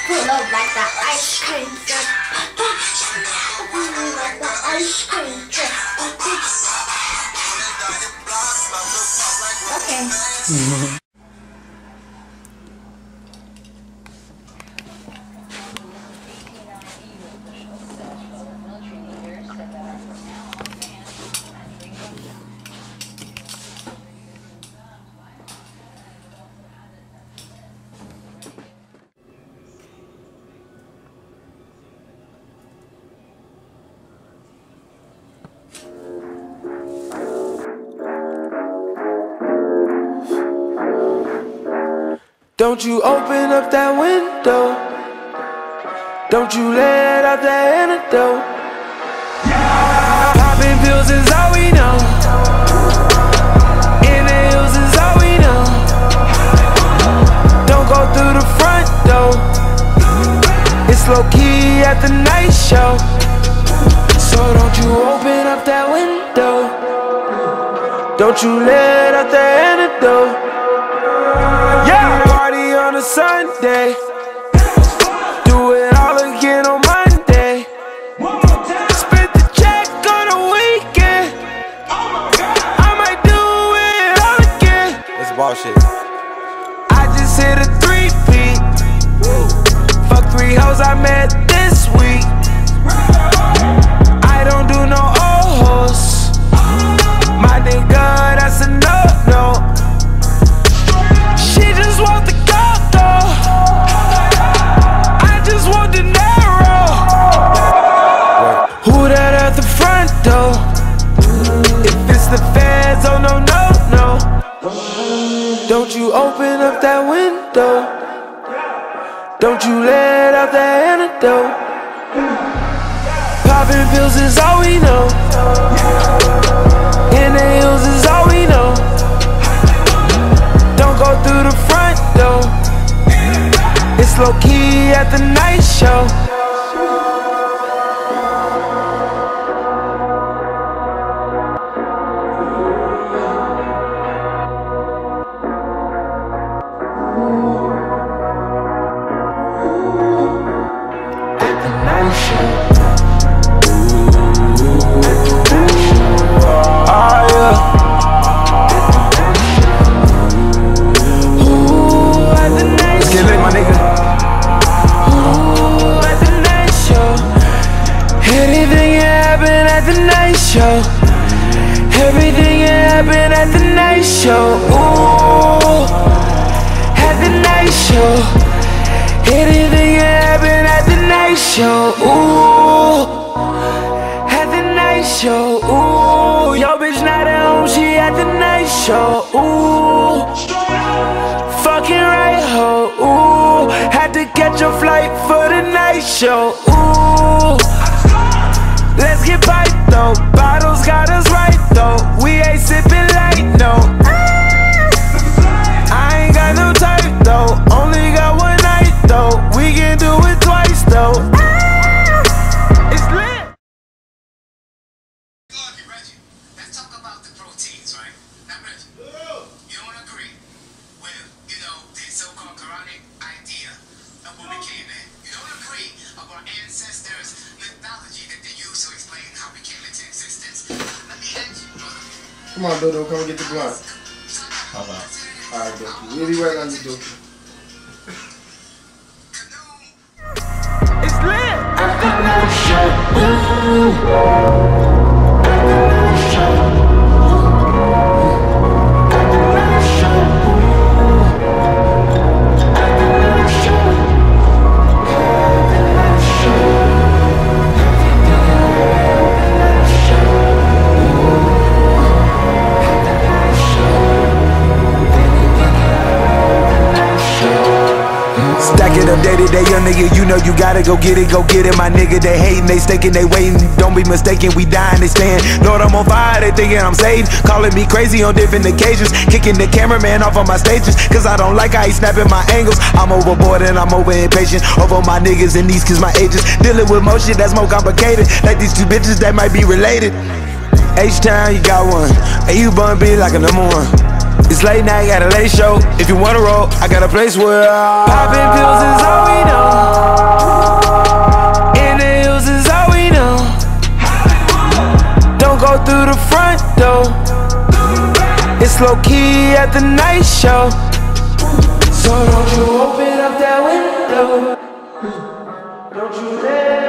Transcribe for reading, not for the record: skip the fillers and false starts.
Pull up like the ice cream truck. Like the ice cream truck. Okay. Don't you open up that window. Don't you let out that antidote. Popping pills is all we know. In the hills is all we know. Don't go through the front door. It's low key at the night show. So don't you open up that window. Don't you let out that antidote. Yeah! On a Sunday, do it all again on Monday. Spent the check on a weekend. I might do it all again. That's bullshit. I just hit a 3-peat. Fuck 3 hoes I met this week. I don't do no old hoes. My nigga, that's a no-no. She just want the don't you open up that window. Don't you let out that antidote. Popping pills is all we know. In the hills is all we know. Don't go through the front door. It's low key at the night show. Everything happened at the night show. Ooh, at the night show. Anything happened at the night show. Ooh, at the night show. Ooh, yo bitch not at home, she at the night show. Ooh, fucking right ho. Ooh, had to catch a flight for the night show. Ooh, let's get piped though. Bottles got us right though. We ain't sipping light, no. I ain't got no type though. Only got one night though. We can do it twice though. It's lit. Look, Reggie, let's talk about the proteins, right? Now, Reggie, you don't agree with, the so-called Quranic idea of when we came in. You don't agree of our ancestors' mythology that they use to explain how we came into existence. Let me ask you, brother. Come on, Dodo, come and get the blunt. Alright, Doki. We'll be right on you, Doki. It's lit. At the night show. Ooh. At the night show. At the night show. At the night show. At the night show. Stack it up day to day, young nigga, you know you gotta go get it, my nigga. They hating, they staking, they waiting. Don't be mistaken, we dying, they staying. Lord, I'm on fire, they thinking I'm saved. Calling me crazy on different occasions. Kicking the cameraman off on my stages, cause I don't like how he snapping my angles. I'm overboard and I'm over impatient. Over my niggas and these cause my ages. Dealing with more shit that's more complicated. Like these two bitches that might be related. H-Town, you got one. And you bun be like a number one. It's late night, got a late show. If you wanna roll, I got a place where popping pills is all we know. In the hills is all we know. Don't go through the front door. It's low key at the night show. So don't you open up that window. Don't you let